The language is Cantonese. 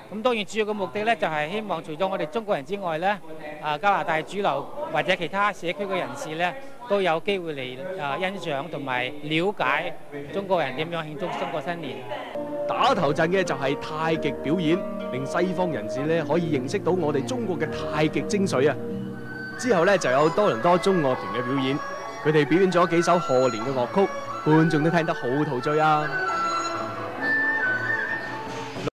咁當然主要嘅目的咧，就係希望除咗我哋中國人之外咧，加拿大主流或者其他社區嘅人士咧，都有機會嚟欣賞同埋了解中國人點樣慶祝中國新年。 打頭陣嘅就係太極表演，令西方人士咧可以認識到我哋中國嘅太極精髓啊！之後咧就有多倫多中樂團嘅表演，佢哋表演咗幾首賀年嘅樂曲，觀眾都聽得好陶醉啊！